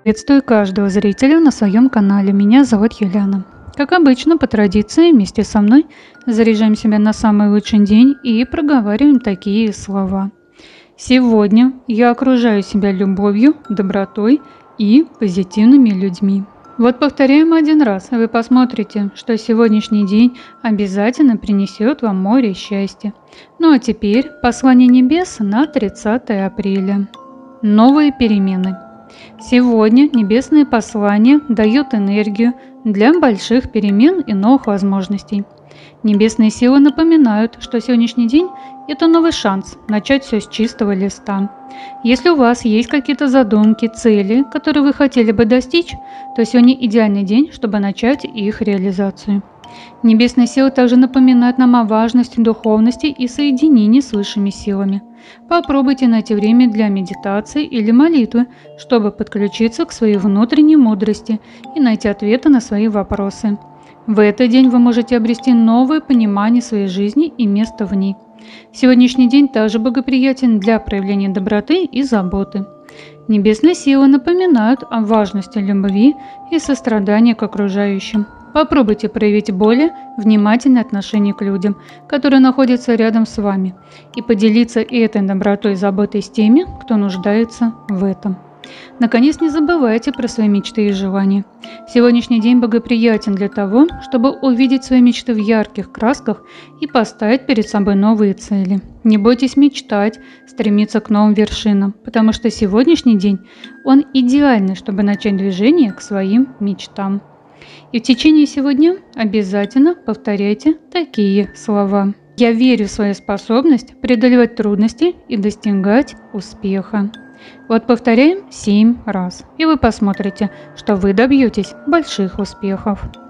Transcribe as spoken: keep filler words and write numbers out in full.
Приветствую каждого зрителя на своем канале. Меня зовут Юлиана. Как обычно, по традиции, вместе со мной заряжаем себя на самый лучший день и проговариваем такие слова. Сегодня я окружаю себя любовью, добротой и позитивными людьми. Вот повторяем один раз, и вы посмотрите, что сегодняшний день обязательно принесет вам море счастья. Ну а теперь послание небес на тридцатое апреля. Новые перемены. Сегодня небесные послания дают энергию для больших перемен и новых возможностей. Небесные силы напоминают, что сегодняшний день – это новый шанс начать все с чистого листа. Если у вас есть какие-то задумки, цели, которые вы хотели бы достичь, то сегодня идеальный день, чтобы начать их реализацию. Небесные силы также напоминают нам о важности духовности и соединении с высшими силами. Попробуйте найти время для медитации или молитвы, чтобы подключиться к своей внутренней мудрости и найти ответы на свои вопросы. В этот день вы можете обрести новое понимание своей жизни и места в ней. Сегодняшний день также благоприятен для проявления доброты и заботы. Небесные силы напоминают о важности любви и сострадания к окружающим. Попробуйте проявить более внимательное отношение к людям, которые находятся рядом с вами, и поделиться этой добротой и заботой с теми, кто нуждается в этом. Наконец, не забывайте про свои мечты и желания. Сегодняшний день благоприятен для того, чтобы увидеть свои мечты в ярких красках и поставить перед собой новые цели. Не бойтесь мечтать, стремиться к новым вершинам, потому что сегодняшний день, он идеальный, чтобы начать движение к своим мечтам. И в течение всего дня обязательно повторяйте такие слова. Я верю в свою способность преодолевать трудности и достигать успеха. Вот повторяем семь раз, и вы посмотрите, что вы добьетесь больших успехов.